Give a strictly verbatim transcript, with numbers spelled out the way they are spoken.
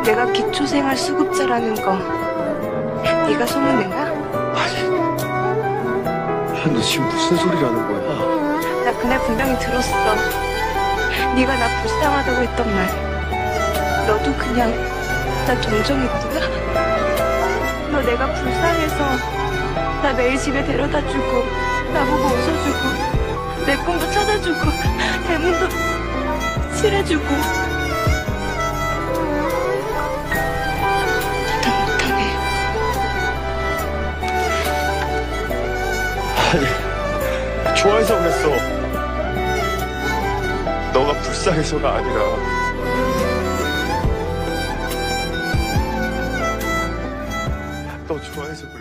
내가 기초생활 수급자라는 거 네가 소문낸가? 아니, 너 지금 무슨 소리라는 거야? 나 그날 분명히 들었어. 네가 나 불쌍하다고 했던 말. 너도 그냥 나 동정했구나. 너 내가 불쌍해서 나 매일 집에 데려다주고 나보고 웃어주고 내 꿈도 찾아주고 대문도 칠해주고 난 못하네. 아니, 좋아해서 그랬어. 너가 불쌍해서가 아니라. 너 좋아해서 그래.